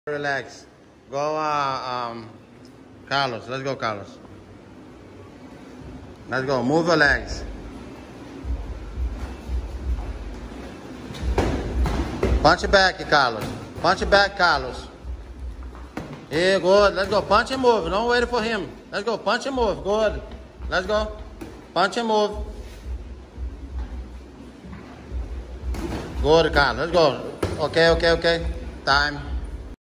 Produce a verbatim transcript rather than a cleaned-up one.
Relax. Go, uh, um, Carlos. Let's go, Carlos. Let's go. Move your legs. Punch it back, Carlos. Punch it back, Carlos. Yeah, good. Let's go. Punch and move. Don't wait for him. Let's go. Punch and move. Good. Let's go. Punch and move. Good, Carlos. Let's go. Okay, okay, okay. Time.